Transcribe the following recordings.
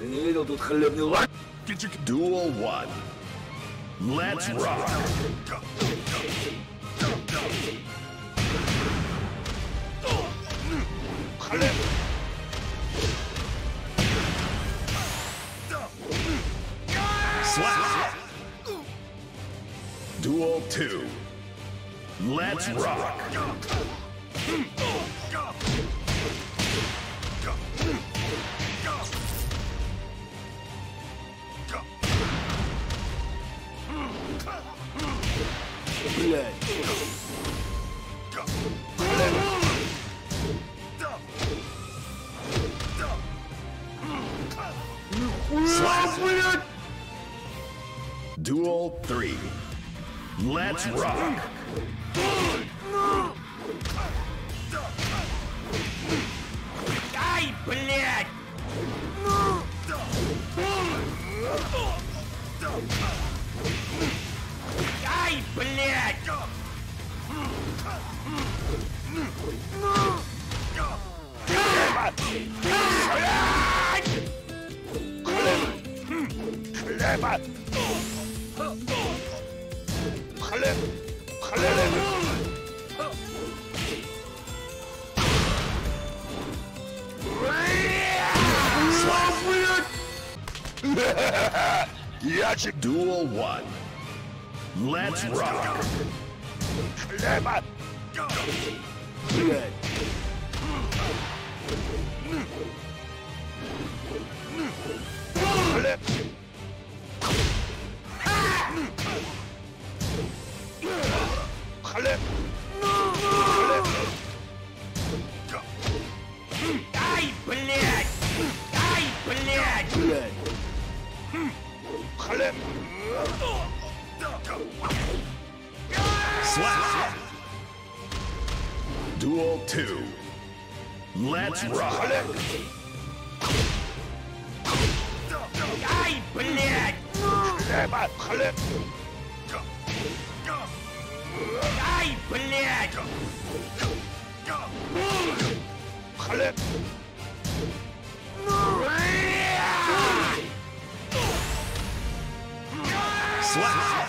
Ты не видел тут хлебный лак? Duel 1. Let's rock. Slap. Duel 2. Let's rock. Блядь. Slap. Блядь! Duel 3. Let's rock. Ай, блядь! Ай, блядь! Хлеба! Хлеб! Хлеб! Ячик! Duel 1. Let's rock! Хлеба! Блядь. Хлеб! Хлеб! Хлеб! Ай, блядь! Ай, блядь! Блядь. Хлеб! Slap! Duel 2. Let's rock! Ай, блядь! Хлеба! Хлеб! Ай, блядь! Хлеб! Slap!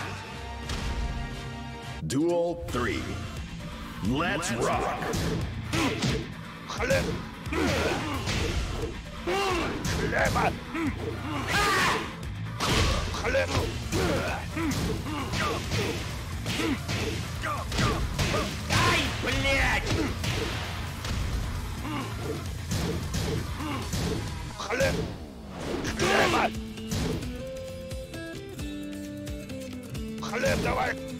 Duel 3. Let's rock! Хлеб! Хлеба! Хлеб! Ай, блядь! Хлеб! Хлеба! Хлеб давай!